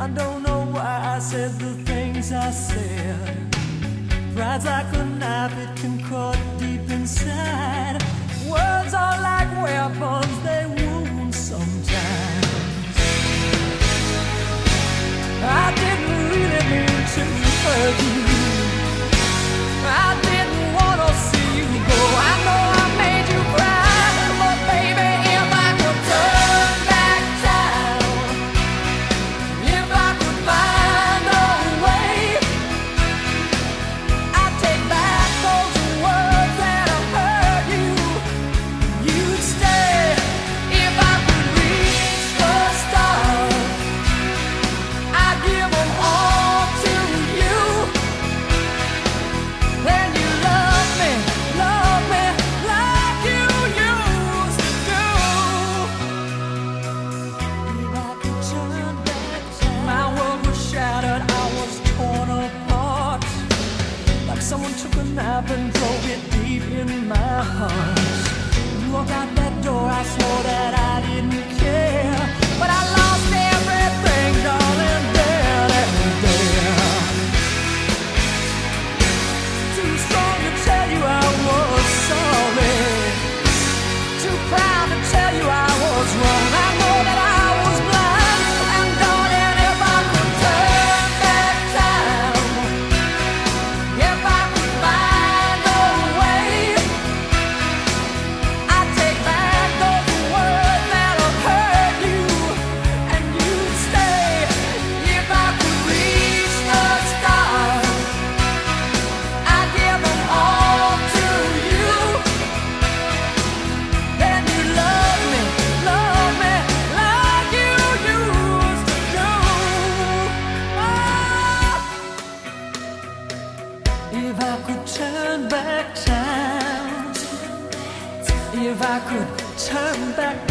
I don't know why I said the things I said. Pride's like a knife, it can cut deep inside. Words are like weapons, they wound sometimes. I didn't really mean to hurt you. I didn't want to see you go. I know I made you cry, but baby, if I could turn back time, if I could find a way, I'd take back those words that have hurt you. You'd stay. If I could reach the stars, I'd give them all to you. Then you love me like you used to do. If I could turn back time, my world was shattered, I was torn apart. Like someone took a knife and drove it deep in my heart. You walked out that door, I swore that I didn't care, but I lost everything, darling, there and there. Too strong to tell you I was sorry, too proud to tell you I was wrong. I know that I was blind, and darling, if I could turn back time, if I could find a way, I'd take back those words that have hurt you, and you'd stay. If I could reach the stars, I'd give them all to you. Then you love me like you used to do. If I could turn back time, if I could turn back